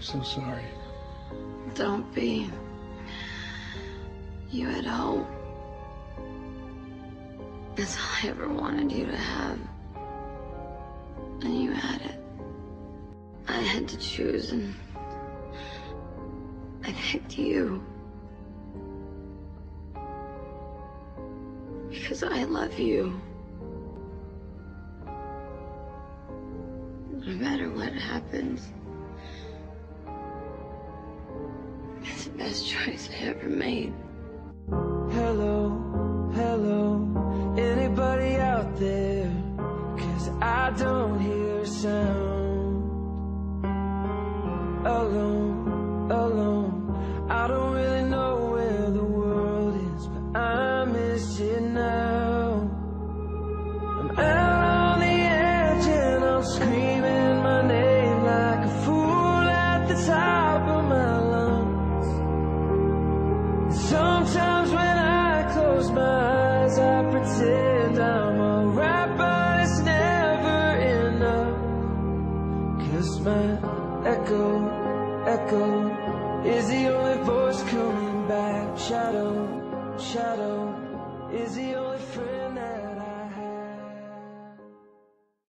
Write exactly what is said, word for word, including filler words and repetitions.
so sorry. Don't be. You had hope. That's all I ever wanted you to have. And you had it. I had to choose, and I picked you. Because I love you. No matter what happens, it's the best choice I ever made. Hello, hello, anybody out there? 'Cause I don't hear a sound. Alone, alone, I don't really know where the world is, but I miss it now. I'm out on the edge and I'm screaming my name like a fool at the top of my lungs. And sometimes when I close my eyes, I pretend I'm alright, but it's never enough. 'Cause my echo, echo is the only voice coming back. Shadow, shadow is the only friend that